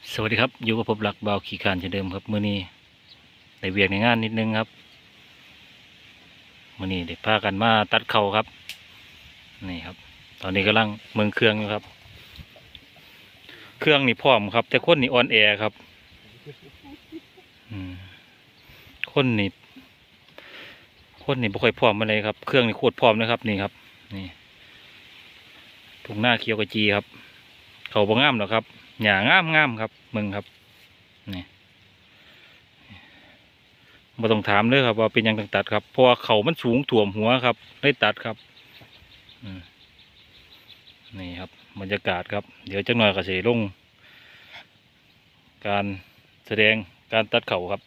สวัสดีครับอยู่กับผมหลักเบาขี่คานเช่นเดิมครับมื้อนี้ได้เวียกในงานนิดนึงครับมื้อนี้ได้พากันมาตัดเข่าครับนี่ครับตอนนี้กำลังเมืองเครื่องอยู่ครับเครื่องนี่พร้อมครับแต่คนนี่อ่อนแอครับอืมคนนี่คนนี่บ่ค่อยพร้อมมาเลยครับเครื่องนี่โคตรพร้อมนะครับนี่ครับนี่ทุ่งหน้าเขียวกระจีครับเขาบ่งามหรอกครับหญ้างามครับเมืองครับนี่บ่ต้องถามเลยครับว่าเป็นหยังต้องตัดครับเพราะว่าเขามันสูงถ่วมหัวครับได้ตัดครับอืม นี่ครับบรรยากาศครับเดี๋ยวจักหน่อยก็จะลงการแสดงการตัดเข่าครับ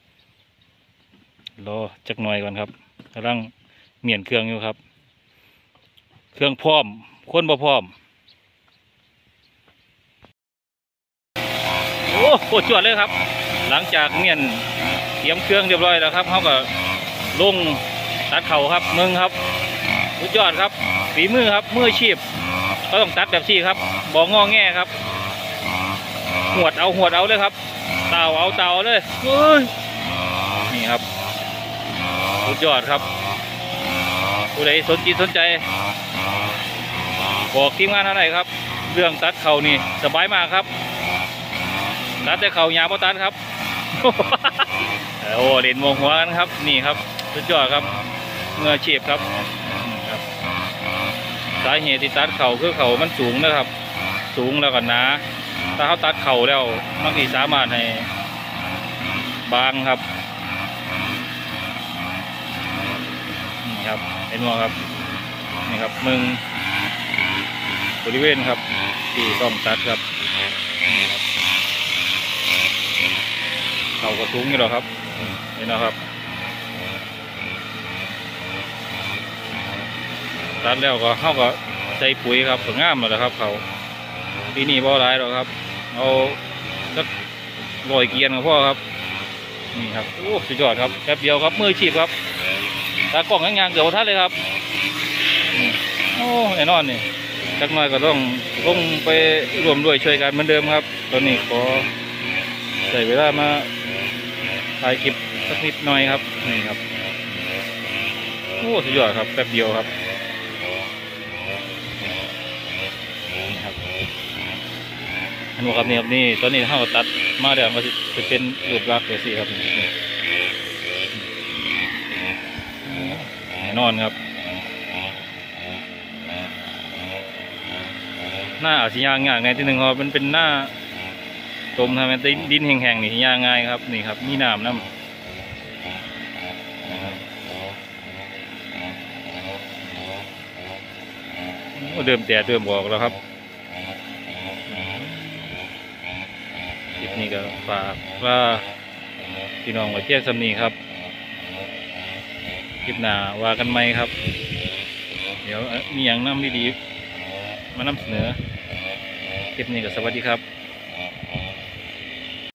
รอจักหน่อยก่อนครับกำลังเมียนเครื่องอยู่ครับเครื่องพร้อมคนบ่พร้อมโอ้โหจวดเลยครับหลังจากเมียนเตรียมเครื่องเรียบร้อยแล้วครับเขาก็ลงตัดเข่าครับมึงครับสุดยอดครับฝีมือครับมืออาชีพก็ต้องตัดแบบซี่ครับบ่งอแง่ครับหวดเอาเลยครับเต่าเลยเฮ้ยนี่ครับสุดยอดครับผู้ใดสนใจบอกทีมงานอะไรครับเรื่องตัดเข่านี่สบายมากครับตัดแต่เข่าหยาบตัดครับ โอ้เด่นมงหัวกันครับนี่ครับสุดยอดครับเมื่ออาชีพครับสาเหตุที่ตัดเข่าคือเข่ามันสูงนะครับสูงแล้วก็หนาถ้าเขาตัดเข่าแล้วบางทีสามารถให้บางครับนี่ครับเห็นไหมครับนี่ครับมึงบริเวณครับที่ต้องตัดครับเข่าก็สูงอยู่แล้วครับเห็นไหมครับตัดแล้วก็เขาก็ใส่ปุ๋ยครับถึงงามแล้วครับเขาปีนี้บ่หลายหรอกครับเอาสัก100 เกียนกับพ่อครับนี่ครับโอ้สุดยอดครับแป๊บเดียวครับมือชีพครับตากล้องงานเกือบทัดเลยครับโอ้แน่นอนนี่จักหน่อยก็ต้องลงไปรวมด้วยช่วยกันเหมือนเดิมครับตอนนี้ขอใส่เวลามาถ่ายคลิปสักนิดหน่อยครับนี่ครับโอ้สุดยอดครับแป๊บเดียวครับอันนี้ครับนี่ตอนนี้เราตัดมาเดี๋ยวมันจะเป็นรูปลักษณ์แบบนี้ครับแน่นอนครับหน้าอาจจะยางง่ายในที่หนึ่งครับมันเป็นหน้าตมทำให้ดินแห้งๆนี่ยางง่ายครับนี่ครับมีน้ำน้ำเดิมแต่เดิมบอกแล้วครับคลิปนี้ก็ฝากว่าพี่น้องไว้เที่ยงสำนีครับคลิปหน้าว่ากันไหมครับเดี๋ยวมีอย่างน้ำดีๆมานำเสนอคลิปนี้ก็สวัสดีครับ